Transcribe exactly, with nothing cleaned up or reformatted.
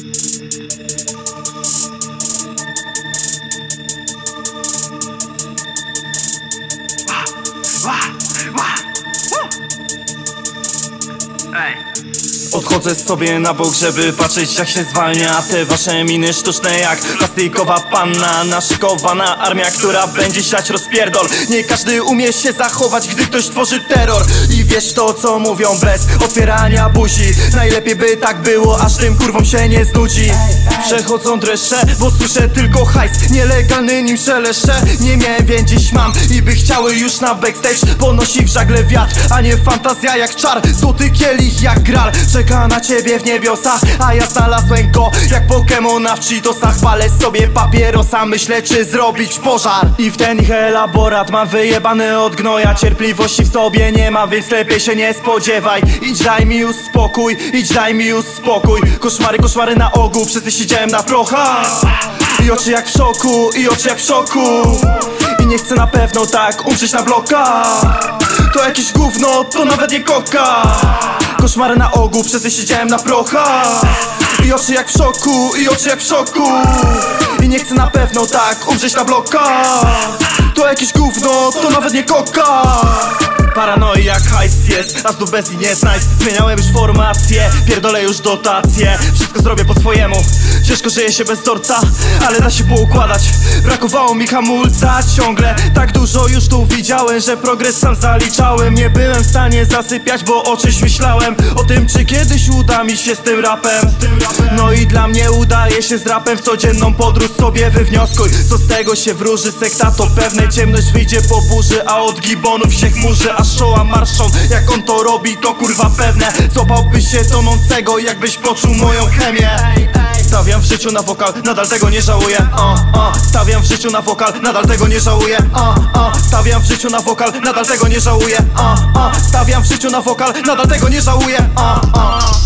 Odchodzę sobie na bok, żeby patrzeć jak się zwalnia. Te wasze miny sztuczne jak plastikowa panna. Naszykowana armia, która będzie siać rozpierdol. Nie każdy umie się zachować, gdy ktoś tworzy terror. I wiesz to, co mówią bez otwierania buzi. Najlepiej by tak było, aż tym kurwom się nie znudzi. Przechodzą dreszcze, bo słyszę tylko hajs. Nielegalny nim szeleszcze. Nie miałem, więc dziś mam. I by chciały już na backstage. Ponosi w żagle wiatr, a nie fantazja jak czar. Złoty kielich jak gral czeka na ciebie w niebiosach, a ja znalazłem go jak Pokemona w Cheetosach. Palę sobie papierosa, myślę czy zrobić pożar. I w ten ich elaborat mam wyjebany od gnoja. Cierpliwości w sobie nie ma, więc lepiej się nie spodziewaj. Idź daj mi już spokój, idź daj mi już spokój. Koszmary, koszmary na ogół, przez nie siedziałem na prochach. I oczy jak w szoku, i oczy jak w szoku. I nie chcę na pewno tak umrzeć na blokach. To jakieś gówno, to nawet nie koka. Koszmary na ogół, przez nie siedziałem na prochach. I oczy jak w szoku, i oczy jak w szoku. I nie chcę na pewno tak umrzeć na blokach. To jakieś gówno, to nawet nie koka. Paranoi jak hajs jest, a znów bez nie jest nice. Zmieniałem już formację, pierdolę już dotacje. Wszystko zrobię po swojemu, ciężko żyje się bez wzorca, ale da się poukładać. Brakowało mi hamulca ciągle. Tak dużo już tu widziałem, że progres sam zaliczałem. Nie byłem w stanie zasypiać, bo o czymś myślałem. O tym, czy kiedyś uda mi się z tym rapem. No i dla mnie udaje się z rapem. W codzienną podróż sobie wywnioskuj, co z tego się wróży. Sekta to pewne, ciemność wyjdzie po burzy, a od gibonów się chmurzy, a szoła marszą. Jak on to robi, to kurwa pewne. Złapałbyś się tonącego, jakbyś poczuł moją chemię. Stawiam w życiu na wokal, nadal tego nie żałuję. uh, uh. Stawiam w życiu na wokal, nadal tego nie żałuję. uh, uh. Stawiam w życiu na wokal, nadal tego nie żałuję. uh, uh. Stawiam w życiu na wokal, nadal tego nie żałuję. uh, uh.